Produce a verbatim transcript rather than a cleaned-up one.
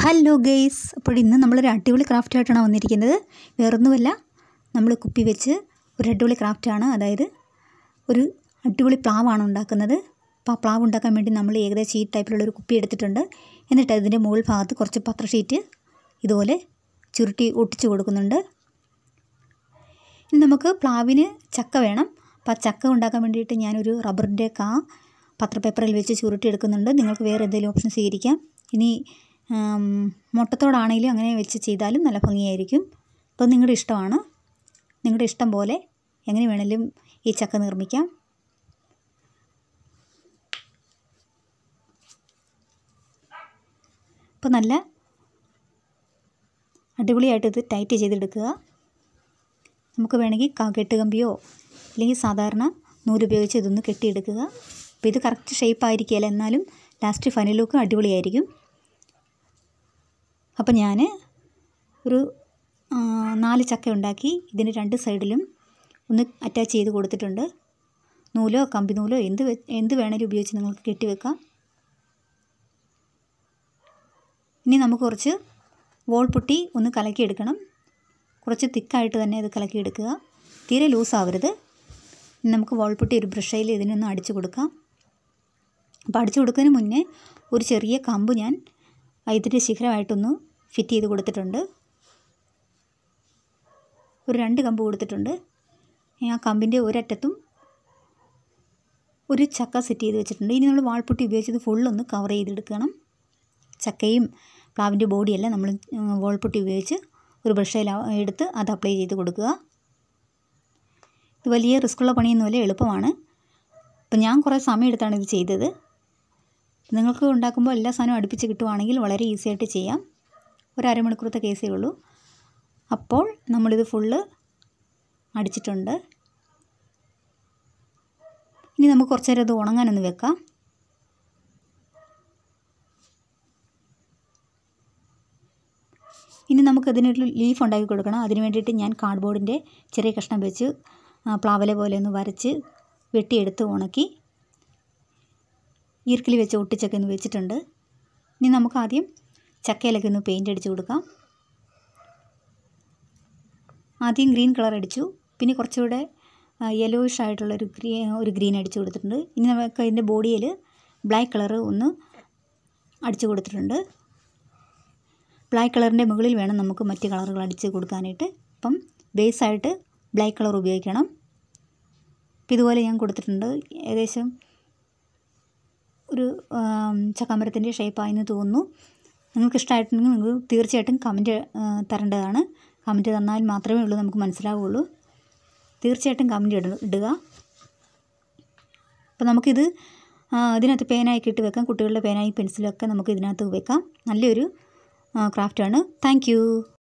Hello guys, അപ്പോൾ ഇന്ന് നമ്മളൊരു അടിപൊളി ക്രാഫ്റ്റായിട്ടാണ് വന്നിരിക്കുന്നത്. വേറൊന്നുമല്ല, നമ്മൾ കുപ്പി വെച്ച് ഒരു അടിപൊളി ക്രാഫ്റ്റാണ്. അതായത് ഒരു അടിപൊളി പ്ലാവാണ് ഉണ്ടാക്കുന്നത്. അപ്പോൾ ആ പ്ലാവ് ഉണ്ടാക്കാൻ വേണ്ടി നമ്മൾ ഏകദേശം ഈ ടൈപ്പിലുള്ളൊരു കുപ്പി എടുത്തിട്ടുണ്ട്. എന്നിട്ട് അതിൻ്റെ മുകൾ ഭാഗത്ത് കുറച്ച് പത്ര ഷീറ്റ് ഇതുപോലെ ചുരുട്ടി ഒട്ടിച്ച് കൊടുക്കുന്നുണ്ട്. ഇനി നമുക്ക് പ്ലാവിന് ചക്ക വേണം. അപ്പോൾ ആ ചക്ക ഉണ്ടാക്കാൻ വേണ്ടിയിട്ട് ഞാനൊരു റബ്ബറിൻ്റെ കാ പത്രപേപ്പറിൽ വെച്ച് ചുരുട്ടി എടുക്കുന്നുണ്ട്. നിങ്ങൾക്ക് വേറെ എന്തെങ്കിലും ഓപ്ഷൻ സ്വീകരിക്കാം. ഇനി മുട്ടത്തോടാണെങ്കിലും അങ്ങനെ വെച്ച് ചെയ്താലും നല്ല ഭംഗിയായിരിക്കും. അപ്പോൾ നിങ്ങളുടെ ഇഷ്ടമാണ്. നിങ്ങളുടെ ഇഷ്ടം പോലെ എങ്ങനെ വേണമെങ്കിലും ഈ ചക്ക നിർമ്മിക്കാം. അപ്പോൾ നല്ല അടിപൊളിയായിട്ട് ഇത് ടൈറ്റ് ചെയ്തെടുക്കുക. നമുക്ക് വേണമെങ്കിൽ കെട്ടുകമ്പിയോ അല്ലെങ്കിൽ സാധാരണ നൂലുപയോഗിച്ച് ഇതൊന്ന് കെട്ടിയെടുക്കുക. അപ്പോൾ ഇത് കറക്റ്റ് ഷേപ്പ് ആയിരിക്കില്ല, എന്നാലും ലാസ്റ്റ് ഫൈനൽ ലുക്ക് അടിപൊളിയായിരിക്കും. അപ്പോൾ ഞാൻ ഒരു നാല് ചക്ക ഉണ്ടാക്കി ഇതിന് രണ്ട് സൈഡിലും ഒന്ന് അറ്റാച്ച് ചെയ്ത് കൊടുത്തിട്ടുണ്ട്. നൂലോ കമ്പി നൂലോ എന്ത് എന്ത് വേണമെങ്കിലും ഉപയോഗിച്ച് നിങ്ങൾക്ക് കെട്ടിവെക്കാം. ഇനി നമുക്ക് കുറച്ച് വോൾ പുട്ടി ഒന്ന് കലക്കിയെടുക്കണം. കുറച്ച് തിക്കായിട്ട് തന്നെ ഇത് കലക്കിയെടുക്കുക, തീരെ ലൂസാവരുത്. ഇനി നമുക്ക് വോൾ പുട്ടി ഒരു ബ്രഷയിൽ ഇതിനൊന്ന് അടിച്ചു കൊടുക്കാം. അപ്പോൾ അടിച്ചു കൊടുക്കുന്നതിന് മുന്നേ ഒരു ചെറിയ കമ്പ് ഞാൻ ഇതിൻ്റെ ശിഖരമായിട്ടൊന്ന് ഫിറ്റ് ചെയ്ത് കൊടുത്തിട്ടുണ്ട്. ഒരു രണ്ട് കമ്പ് കൊടുത്തിട്ടുണ്ട്. ആ കമ്പിൻ്റെ ഒരറ്റത്തും ഒരു ചക്ക സെറ്റ് ചെയ്ത് വെച്ചിട്ടുണ്ട്. ഇനി നമ്മൾ വാൾപുട്ടി ഉപയോഗിച്ചത് ഫുള്ളൊന്ന് കവർ ചെയ്തെടുക്കണം. ചക്കയും പ്ലാവിൻ്റെ ബോഡിയെല്ലാം നമ്മൾ വാൾപുട്ടി ഉപയോഗിച്ച് ഒരു ബ്രഷയിൽ എടുത്ത് അത് അപ്ലൈ ചെയ്ത് കൊടുക്കുക. ഇത് വലിയ റിസ്ക്കുള്ള പണിയൊന്നുമല്ല, എളുപ്പമാണ്. അപ്പം ഞാൻ കുറേ സമയം എടുത്താണ് ഇത് ചെയ്തത്. നിങ്ങൾക്ക് ഉണ്ടാക്കുമ്പോൾ എല്ലാ സാധനവും അടുപ്പിച്ച് കിട്ടുവാണെങ്കിൽ വളരെ ഈസി ആയിട്ട് ചെയ്യാം. ഒരു അരമണിക്കൂറത്തെ കേസേ ഉള്ളൂ. അപ്പോൾ നമ്മളിത് ഫുള്ള് അടിച്ചിട്ടുണ്ട്. ഇനി നമുക്ക് കുറച്ച് നേരം അത് ഉണങ്ങാനൊന്ന് വെക്കാം. ഇനി നമുക്കതിനൊരു ലീഫ് ഉണ്ടാക്കി കൊടുക്കണം. അതിന് വേണ്ടിയിട്ട് ഞാൻ കാർഡ്ബോർഡിൻ്റെ ചെറിയ കഷ്ണം വെച്ച് പ്ലാവല പോലെ ഒന്ന് വരച്ച് വെട്ടിയെടുത്ത് ഉണക്കി ഈർക്കിലി വെച്ച് ഒട്ടിച്ചൊക്കെ ഒന്ന് വെച്ചിട്ടുണ്ട്. ഇനി നമുക്ക് ആദ്യം ചക്കയിലൊക്കെ ഒന്ന് പെയിൻ്റ് അടിച്ച് കൊടുക്കാം. ആദ്യം ഗ്രീൻ കളർ അടിച്ചു, പിന്നെ കുറച്ചുകൂടെ യെല്ലോയിഷ് ആയിട്ടുള്ളൊരു ഗ്രീ ഒരു ഗ്രീൻ അടിച്ചു കൊടുത്തിട്ടുണ്ട്. ഇനി നമുക്ക് അതിൻ്റെ ബോഡിയിൽ ബ്ലാക്ക് കളർ ഒന്ന് അടിച്ചു കൊടുത്തിട്ടുണ്ട്. ബ്ലാക്ക് കളറിൻ്റെ മുകളിൽ വേണം നമുക്ക് മറ്റ് കളറുകൾ അടിച്ച് കൊടുക്കാനായിട്ട്. അപ്പം ബേസായിട്ട് ബ്ലാക്ക് കളർ ഉപയോഗിക്കണം. അപ്പം ഇതുപോലെ ഞാൻ കൊടുത്തിട്ടുണ്ട്. ഏകദേശം ഒരു ചക്കാമരത്തിൻ്റെ ഷേപ്പായെന്ന് തോന്നുന്നു. നിങ്ങൾക്ക് ഇഷ്ടമായിട്ടുണ്ടെങ്കിൽ നിങ്ങൾ തീർച്ചയായിട്ടും കമൻറ്റ് തരേണ്ടതാണ്. കമൻറ്റ് തന്നാൽ മാത്രമേ ഉള്ളൂ നമുക്ക് മനസ്സിലാവുള്ളൂ. തീർച്ചയായിട്ടും കമൻറ്റ് ഇട ഇടുക അപ്പോൾ നമുക്കിത് ഇതിനകത്ത് പേനായി ഇട്ട് വെക്കാം. കുട്ടികളുടെ പേനായി പെൻസിലൊക്കെ നമുക്ക് ഇതിനകത്ത് വെക്കാം. നല്ലൊരു ക്രാഫ്റ്റാണ്. Thank you.